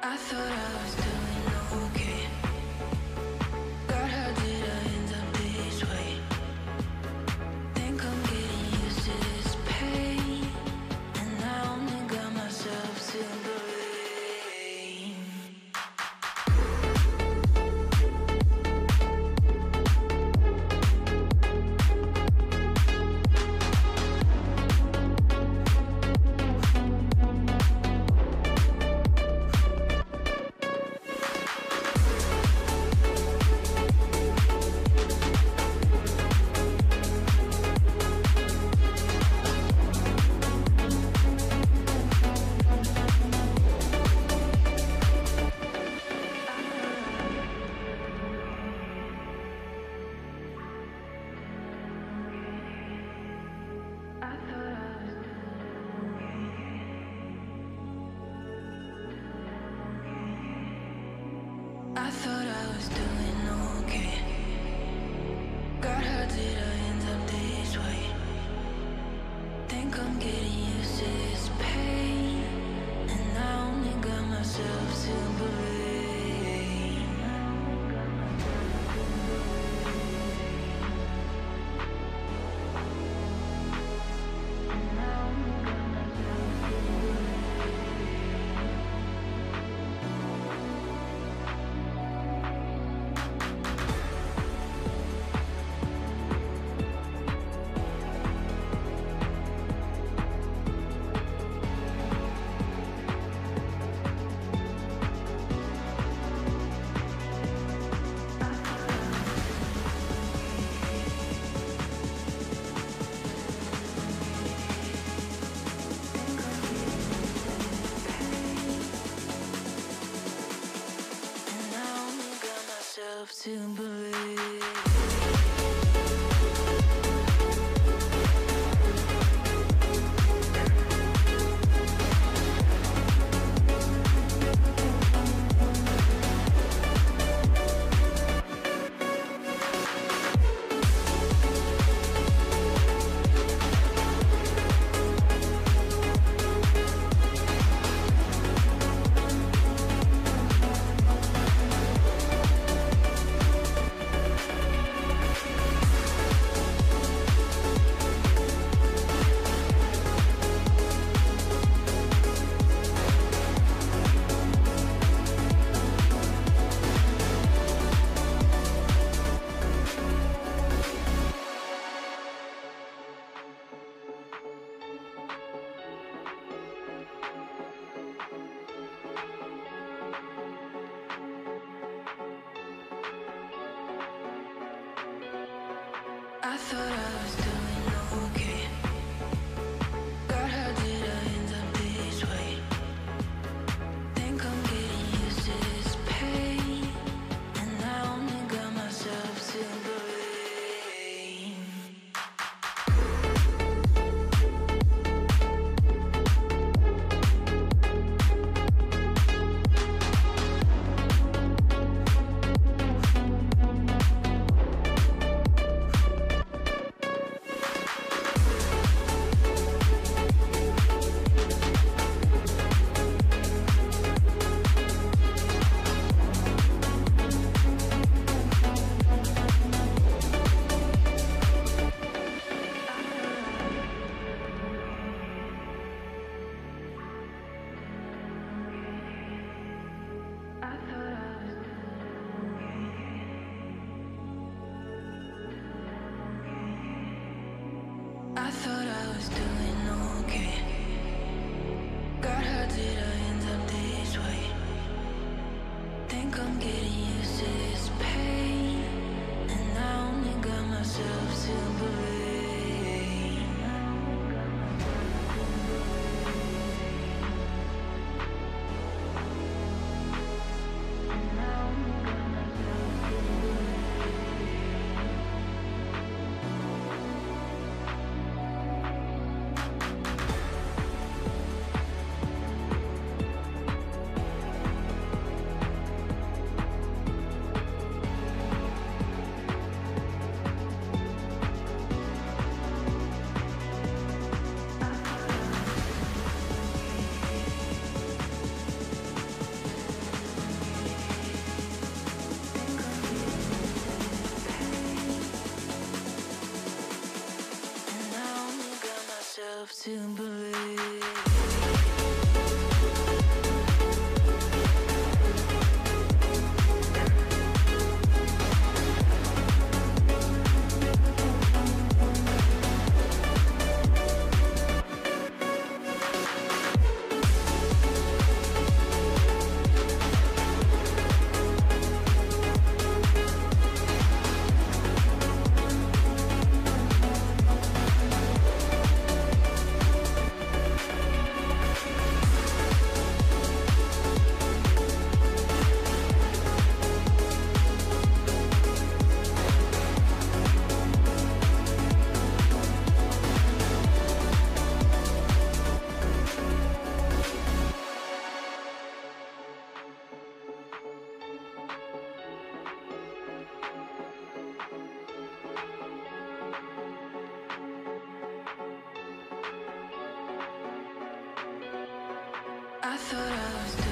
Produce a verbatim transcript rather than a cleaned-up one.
thought I was doing okay. God, how did I end up this way? Think I'm getting used to this pain, and I only got myself to blame. I thought I was doing okay. God, how did I end up this way? Think I'm getting used to this pain, and I only got myself to blame. To believe. I thought I was doing okay. God, how did I end up this way? Think I'm getting used to this pain, and I only got myself to blame. thought I was